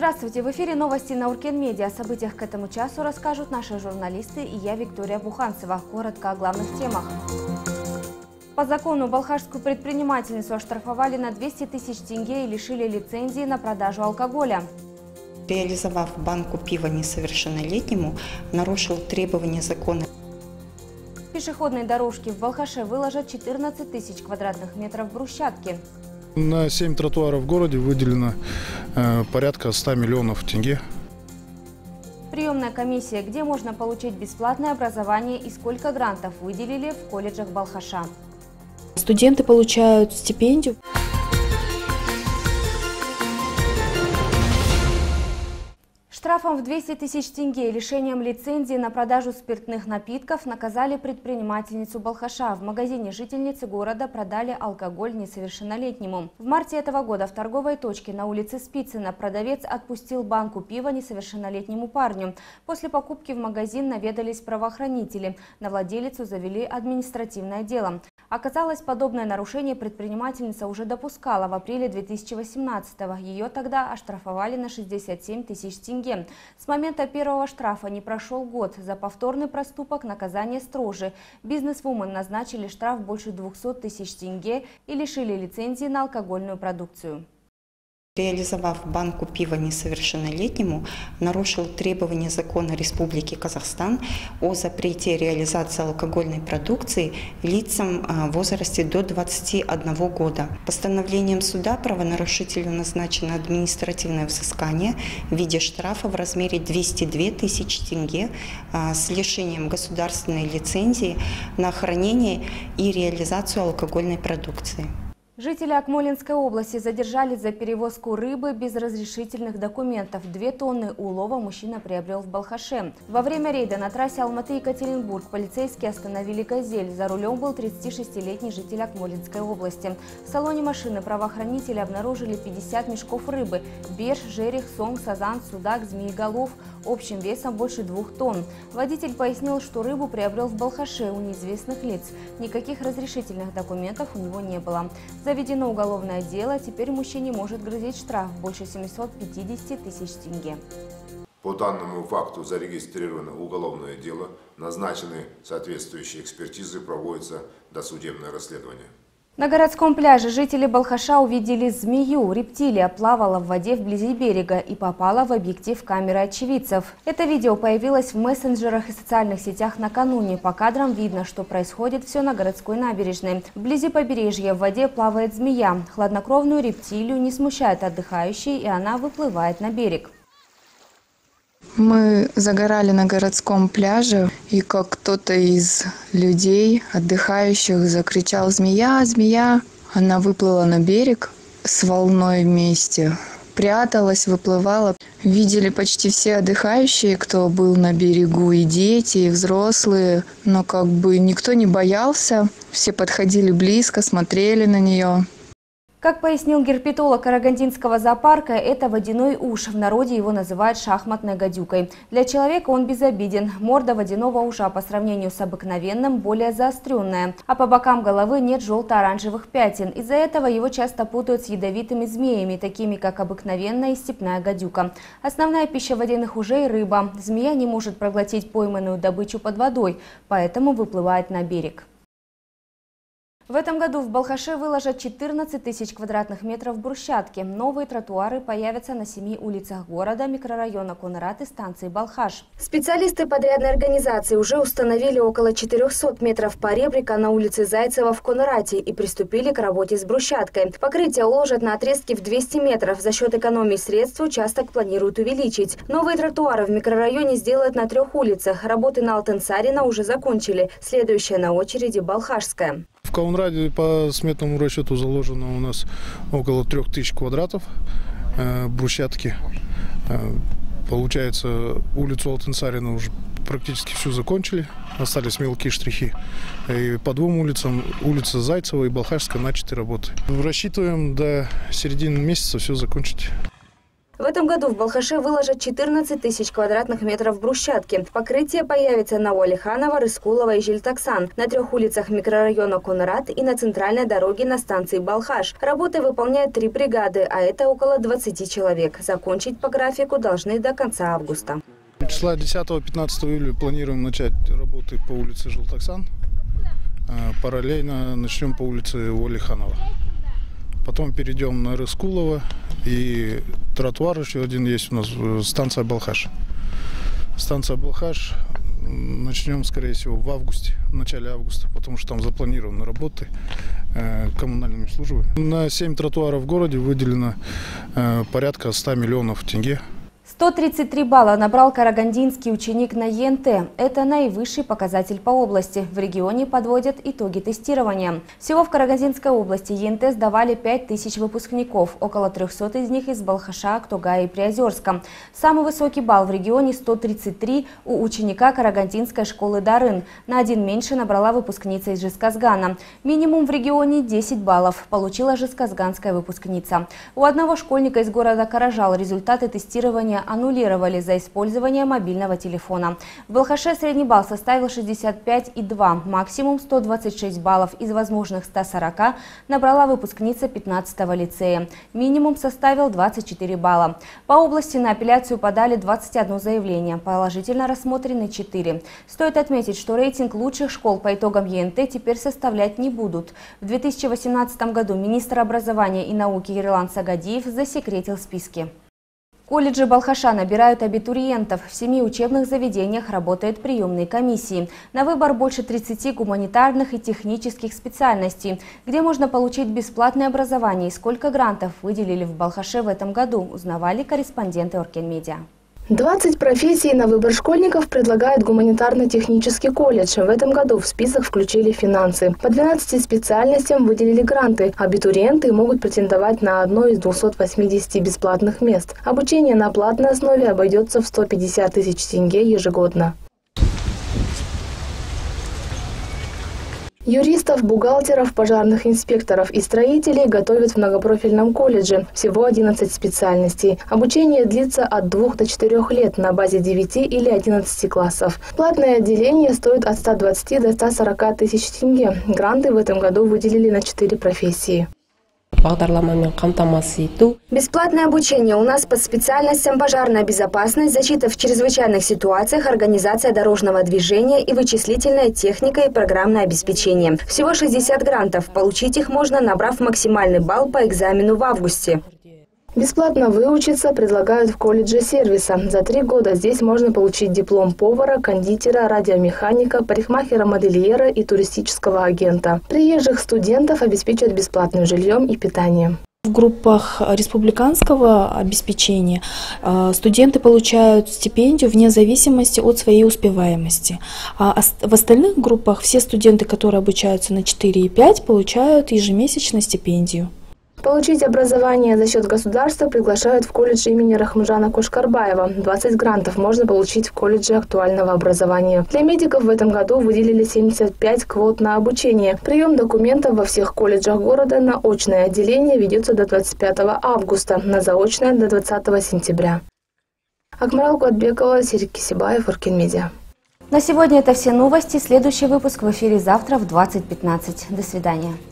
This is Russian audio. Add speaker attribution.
Speaker 1: Здравствуйте! В эфире новости на Уркен Медиа. О событиях к этому часу расскажут наши журналисты и я, Виктория Буханцева. Коротко о главных темах. По закону балхашскую предпринимательницу оштрафовали на 200 тысяч тенге и лишили лицензии на продажу алкоголя.
Speaker 2: Реализовав банку пива несовершеннолетнему, нарушил требования закона.
Speaker 1: Пешеходные дорожки в Балхаше выложат 14 тысяч квадратных метров брусчатки.
Speaker 3: На 7 тротуаров в городе выделено порядка 100 миллионов тенге.
Speaker 1: Приемная комиссия, где можно получить бесплатное образование и сколько грантов выделили в колледжах Балхаша.
Speaker 4: Студенты получают стипендию.
Speaker 1: Штрафом в 200 тысяч тенге и лишением лицензии на продажу спиртных напитков наказали предпринимательницу Балхаша. В магазине жительницы города продали алкоголь несовершеннолетнему. В марте этого года в торговой точке на улице Спицына продавец отпустил банку пива несовершеннолетнему парню. После покупки в магазин наведались правоохранители. На владелицу завели административное дело. Оказалось, подобное нарушение предпринимательница уже допускала в апреле 2018-го. Ее тогда оштрафовали на 67 тысяч тенге. С момента первого штрафа не прошел год. За повторный проступок наказание строже. Бизнесвумен назначили штраф больше 200 тысяч тенге и лишили лицензии на алкогольную продукцию.
Speaker 2: Реализовав банку пива несовершеннолетнему, нарушил требования закона Республики Казахстан о запрете реализации алкогольной продукции лицам в возрасте до 21 года. Постановлением суда правонарушителю назначено административное взыскание в виде штрафа в размере 202 тысяч тенге с лишением государственной лицензии на хранение и реализацию алкогольной продукции.
Speaker 1: Жители Акмолинской области задержали за перевозку рыбы без разрешительных документов. 2 тонны улова мужчина приобрел в Балхаше. Во время рейда на трассе Алматы-Екатеринбург полицейские остановили «Газель». За рулем был 36-летний житель Акмолинской области. В салоне машины правоохранители обнаружили 50 мешков рыбы – берж, жерех, сом, сазан, судак, змееголов общим весом больше 2 тонн. Водитель пояснил, что рыбу приобрел в Балхаше у неизвестных лиц. Никаких разрешительных документов у него не было. Заведено уголовное дело, теперь мужчине может грозить штраф больше 750 тысяч тенге.
Speaker 5: По данному факту зарегистрировано уголовное дело, назначены соответствующие экспертизы, проводится досудебное расследование.
Speaker 1: На городском пляже жители Балхаша увидели змею. Рептилия плавала в воде вблизи берега и попала в объектив камеры очевидцев. Это видео появилось в мессенджерах и социальных сетях накануне. По кадрам видно, что происходит все на городской набережной. Вблизи побережья в воде плавает змея. Хладнокровную рептилию не смущает отдыхающие, и она выплывает на берег.
Speaker 6: Мы загорали на городском пляже, и как кто-то из людей, отдыхающих, закричал «Змея! Змея!». Она выплыла на берег с волной вместе, пряталась, выплывала. Видели почти все отдыхающие, кто был на берегу, и дети, и взрослые, но как бы никто не боялся, все подходили близко, смотрели на нее.
Speaker 1: Как пояснил герпетолог Карагандинского зоопарка, это водяной уж. В народе его называют шахматной гадюкой. Для человека он безобиден. Морда водяного ужа по сравнению с обыкновенным более заостренная. А по бокам головы нет желто-оранжевых пятен. Из-за этого его часто путают с ядовитыми змеями, такими как обыкновенная и степная гадюка. Основная пища водяных ужей – рыба. Змея не может проглотить пойманную добычу под водой, поэтому выплывает на берег. В этом году в Балхаше выложат 14 тысяч квадратных метров брусчатки. Новые тротуары появятся на 7 улицах города, микрорайона Конрат и станции Балхаш. Специалисты подрядной организации уже установили около 400 метров поребрика на улице Зайцева в Конрате и приступили к работе с брусчаткой. Покрытие уложат на отрезке в 200 метров. За счет экономии средств участок планируют увеличить. Новые тротуары в микрорайоне сделают на 3 улицах. Работы на Алтенсарина уже закончили. Следующая на очереди Балхашская.
Speaker 3: В Каунраде по сметному расчету заложено у нас около 3000 квадратов брусчатки. Получается, улицу Алтенсарина уже практически всю закончили. Остались мелкие штрихи. И по 2 улицам, улица Зайцева и Балхашская, начаты работы. Рассчитываем до середины месяца все закончить.
Speaker 1: В этом году в Балхаше выложат 14 тысяч квадратных метров брусчатки. Покрытие появится на Уалиханова, Рыскулова и Жильтаксан, на 3 улицах микрорайона Конрад и на центральной дороге на станции Балхаш. Работы выполняют 3 бригады, а это около 20 человек. Закончить по графику должны до конца августа.
Speaker 3: Числа 10-15 июля планируем начать работы по улице Жильтаксан. Параллельно начнем по улице Уалиханова. Потом перейдем на Рыскулова и тротуар еще один есть у нас, станция Балхаш. Станция Балхаш начнем, скорее всего, в августе, в начале августа, потому что там запланированы работы коммунальными службами. На 7 тротуаров в городе выделено порядка 100 миллионов тенге.
Speaker 1: 133 балла набрал карагандинский ученик на ЕНТ. Это наивысший показатель по области. В регионе подводят итоги тестирования. Всего в Карагандинской области ЕНТ сдавали 5000 выпускников. Около 300 из них из Балхаша, Актогая и Приозерска. Самый высокий балл в регионе 133 у ученика Карагандинской школы Дарын. На 1 меньше набрала выпускница из Жезказгана. Минимум в регионе 10 баллов получила жезказганская выпускница. У одного школьника из города Каражал результаты тестирования аннулировали за использование мобильного телефона. В Балхаше средний балл составил 65,2, максимум 126 баллов из возможных 140 набрала выпускница 15-го лицея. Минимум составил 24 балла. По области на апелляцию подали 21 заявление, положительно рассмотрены 4. Стоит отметить, что рейтинг лучших школ по итогам ЕНТ теперь составлять не будут. В 2018 году министр образования и науки Ерлан Сагадиев засекретил списки. Колледжи Балхаша набирают абитуриентов. В 7 учебных заведениях работают приемные комиссии. На выбор больше 30 гуманитарных и технических специальностей. Где можно получить бесплатное образование и сколько грантов выделили в Балхаше в этом году, узнавали корреспонденты Оркинмедиа.
Speaker 7: 20 профессий на выбор школьников предлагает гуманитарно-технический колледж. В этом году в список включили финансы. По 12 специальностям выделили гранты. Абитуриенты могут претендовать на одно из 280 бесплатных мест. Обучение на платной основе обойдется в 150 тысяч тенге ежегодно. Юристов, бухгалтеров, пожарных инспекторов и строителей готовят в многопрофильном колледже. Всего 11 специальностей. Обучение длится от 2 до 4 лет на базе 9 или 11 классов. Платное отделение стоит от 120 до 140 тысяч тенге. Гранты в этом году выделили на 4 профессии.
Speaker 1: Бесплатное обучение у нас по специальностям пожарная безопасность, защита в чрезвычайных ситуациях, организация дорожного движения и вычислительная техника и программное обеспечение. Всего 60 грантов. Получить их можно, набрав максимальный балл по экзамену в августе.
Speaker 7: Бесплатно выучиться предлагают в колледже сервиса. За 3 года здесь можно получить диплом повара, кондитера, радиомеханика, парикмахера-модельера и туристического агента. Приезжих студентов обеспечат бесплатным жильем и питанием.
Speaker 4: В группах республиканского обеспечения студенты получают стипендию вне зависимости от своей успеваемости. А в остальных группах все студенты, которые обучаются на 4 и 5, получают ежемесячно стипендию.
Speaker 7: Получить образование за счет государства приглашают в колледж имени Рахмжана Кошкарбаева. 20 грантов можно получить в колледже актуального образования. Для медиков в этом году выделили 75 квот на обучение. Прием документов во всех колледжах города на очное отделение ведется до 25 августа, на заочное до 20 сентября. Акмарал Куатбекова, Серик Кисибаев, Оркинмедиа.
Speaker 1: На сегодня это все новости. Следующий выпуск в эфире завтра в 20:15. До свидания.